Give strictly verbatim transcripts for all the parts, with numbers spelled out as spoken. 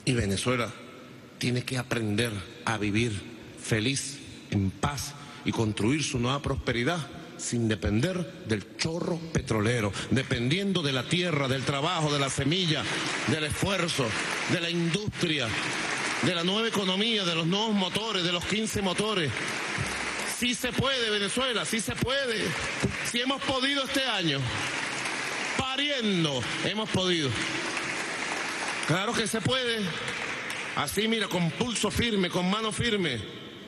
Y Venezuela tiene que aprender a vivir feliz, en paz y construir su nueva prosperidad sin depender del chorro petrolero, dependiendo de la tierra, del trabajo, de la semilla, del esfuerzo, de la industria, de la nueva economía, de los nuevos motores, de los quince motores. Sí se puede, Venezuela, sí se puede. Sí hemos podido este año. Pariendo, hemos podido. Claro que se puede. Así, mira, con pulso firme, con mano firme.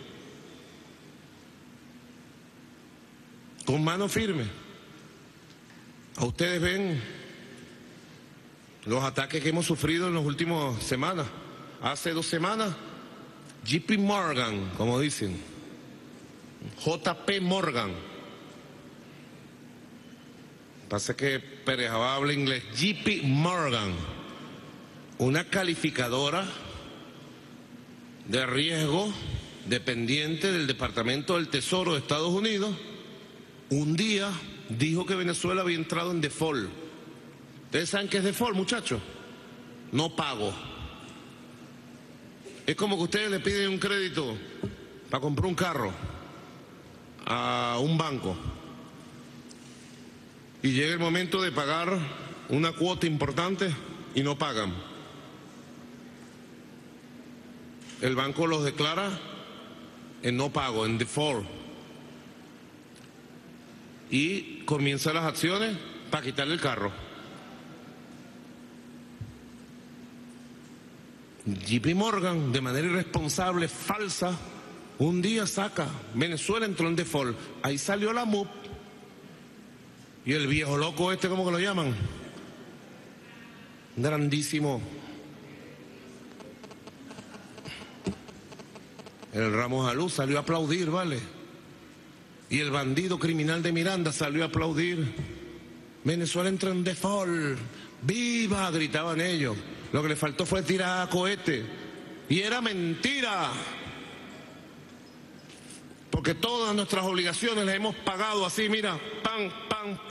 Con mano firme. A ustedes ven los ataques que hemos sufrido en las últimas semanas. Hace dos semanas, J P Morgan, como dicen, J P Morgan. Pasa que Pérez Abad habla inglés. J P Morgan, una calificadora de riesgo dependiente del Departamento del Tesoro de Estados Unidos, un día dijo que Venezuela había entrado en default. ¿Ustedes saben qué es default, muchachos? No pago. Es como que ustedes le piden un crédito para comprar un carro a un banco y llega el momento de pagar una cuota importante y no pagan. El banco los declara en no pago, en default, y comienza las acciones para quitarle el carro. J P Morgan, de manera irresponsable, falsa, un día saca, Venezuela entró en default. Ahí salió la M U P. Y el viejo loco este, ¿cómo que lo llaman? Grandísimo. El Ramos Alú salió a aplaudir, ¿vale? Y el bandido criminal de Miranda salió a aplaudir. Venezuela entró en default. ¡Viva!, gritaban ellos. Lo que le faltó fue tirar a cohete. Y era mentira. Porque todas nuestras obligaciones las hemos pagado así, mira, pan, pan.